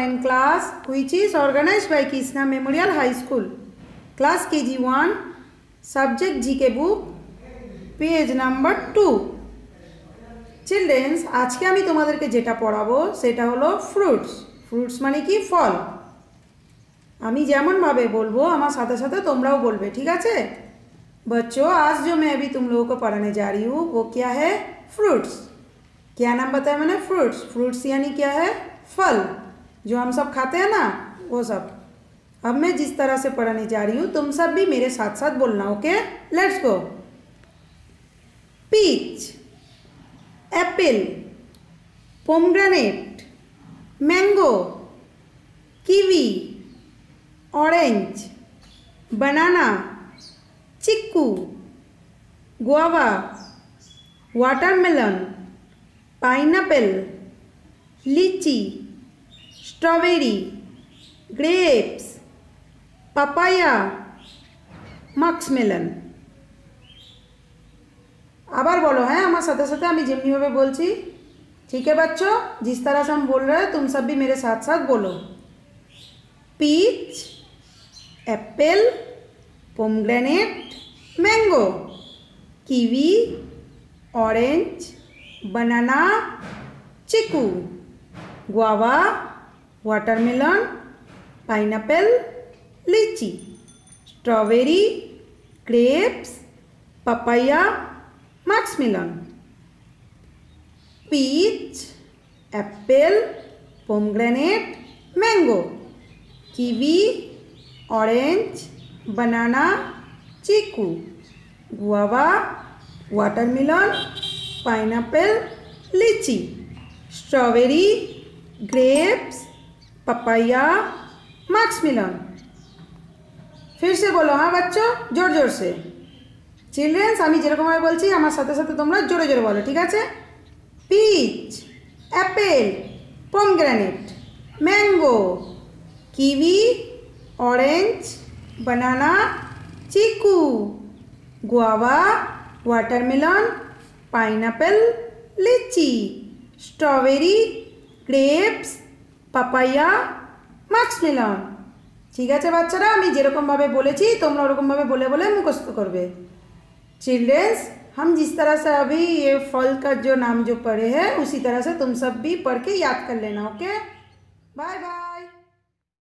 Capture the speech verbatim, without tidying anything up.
Ten class which is organized by Krishna Memorial High School, class K G one, subject G K book, page number two. Children, আজকে আমি তোমাদেরকে যেটা পড়াবো সেটা হলো fruits. fruits মানে কি ফল। আমি যেমন ভাবে বলবো আমার সাথে সাথে তোমরাও বলবে, ঠিক আছে? बच्चों, आज जो मैं अभी तुम लोगों को पढ़ाने जा रही हूँ वो क्या है? फ्रूट्स। क्या नाम बताया मैंने? फ्रूट्स। फ्रूट्स यानी क्या है? फल, जो हम सब खाते हैं ना, वो सब। अब मैं जिस तरह से पढ़ाने जा रही हूँ तुम सब भी मेरे साथ साथ बोलना, okay? Let's go. Peach, apple, pomegranate, mango, kiwi, orange, banana, chikoo, guava, watermelon, pineapple, लीची, स्ट्रॉबेरी, ग्रेप्स, पपाया, मस्कमेलन। आबार बोलो, है हमारे साथे साथे हमें जेमनी भावे बोलছি, ठीक है बच्चों? जिस तरह से हम बोल रहे हैं तुम सब भी मेरे साथ साथ बोलो। Peach, apple, pomegranate, mango, kiwi, orange, banana, chikoo, guava, watermelon, pineapple, लीची, strawberry, grapes, papaya, muskmelon. Peach, apple, pomegranate, mango, kiwi, orange, banana, chikoo, guava, watermelon, pineapple, लीची, स्ट्रॉबेरी, ग्रेप्स, पपाया, मस्कमेलन। फिर से बोलो, हाँ बच्चों, जोर जोर से। चिल्ड्रेंस, आमी जेरकम भावे बोलছি আমার সাথে সাথে তোমরা জোরে জোরে বলো, ঠিক আছে? Peach, apple, pomegranate, mango, kiwi, orange, banana, chikoo, guava, watermelon, pineapple, लीची, स्ट्रॉबेरी, ग्रेप्स, पपाया, मस्कमेलन। ठीक है बच्चारा, আমি যেরকম ভাবে বলেছি তোমরা ওরকম ভাবে বলে বলে মুখস্থ করবে। चिल्ड्रेंस, हम जिस तरह से अभी ये फल का जो नाम जो पढ़े हैं उसी तरह से तुम सब भी पढ़ के याद कर लेना, ओके? Bye bye.